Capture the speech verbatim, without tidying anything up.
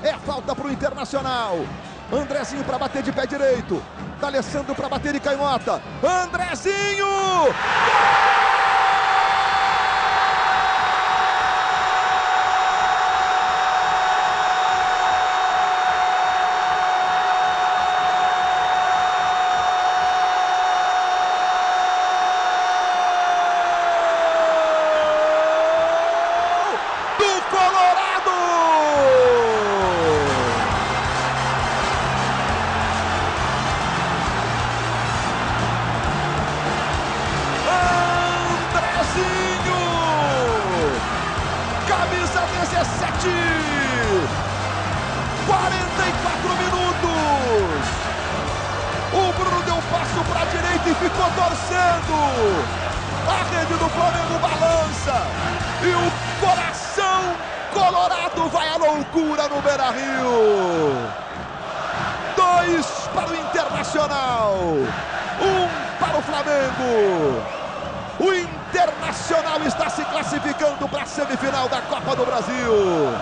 É falta para o Internacional. Andrezinho para bater de pé direito. D'Alessandro para bater de canhota. Andrezinho! Camisa dezessete, quarenta e quatro minutos. O Bruno deu um passo para a direita e ficou torcendo. A rede do Flamengo balança e o coração colorado vai à loucura no Beira-Rio. Dois para o Internacional, um para o Flamengo. O Internacional está se classificando para a semifinal da Copa do Brasil.